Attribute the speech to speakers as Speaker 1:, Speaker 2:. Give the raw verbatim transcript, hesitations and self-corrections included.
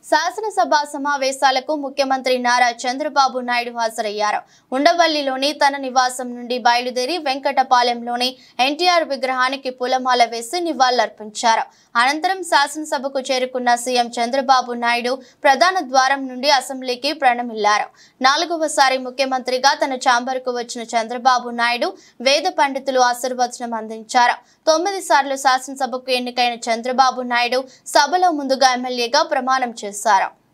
Speaker 1: శాసనసభ సమావేశాలకు ముఖ్యమంత్రి నారా చంద్రబాబు నాయుడు హాజరయ్యారు. ఉండవల్లిలోని తన నివాసం నుండి బయలుదేరి వెంకటపాలెంలోని ఎన్టీఆర్ విగ్రహానికి పూలమాల వేసి నివాళులర్పించారు. అనంతరం శాసనసభకు చేరుకున్న సీఎం చంద్రబాబు నాయుడు ప్రధాన ద్వారం నుండి అసెంబ్లీకి ప్రణమిల్లారు. నాలుగవసారి ముఖ్యమంత్రిగా తన ఛాంబర్కు వచ్చిన చంద్రబాబు నాయుడు వేద పండితులు ఆశీర్వచనం అందించారు. తొమ్మిది సార్లు శాసనసభకు ఎన్నికైన చంద్రబాబు నాయుడు సభలో ముందుగా ఎమ్మెల్యేగా ప్రమాణం చేశారు.